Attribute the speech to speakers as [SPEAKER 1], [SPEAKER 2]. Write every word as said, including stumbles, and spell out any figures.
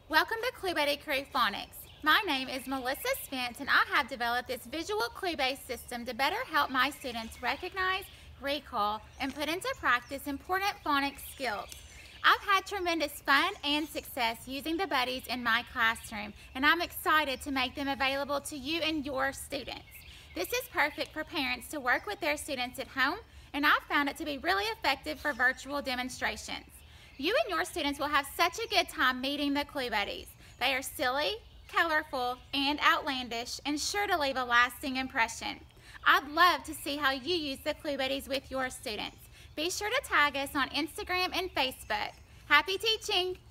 [SPEAKER 1] Welcome to Clue Buddy Crew Phonics. My name is Melissa Spence and I have developed this visual clue-based system to better help my students recognize, recall, and put into practice important phonics skills. I've had tremendous fun and success using the buddies in my classroom, and I'm excited to make them available to you and your students. This is perfect for parents to work with their students at home, and I've found it to be really effective for virtual demonstrations. You and your students will have such a good time meeting the Clue Buddies. They are silly, colorful, and outlandish, and sure to leave a lasting impression. I'd love to see how you use the Clue Buddies with your students. Be sure to tag us on Instagram and Facebook. Happy teaching!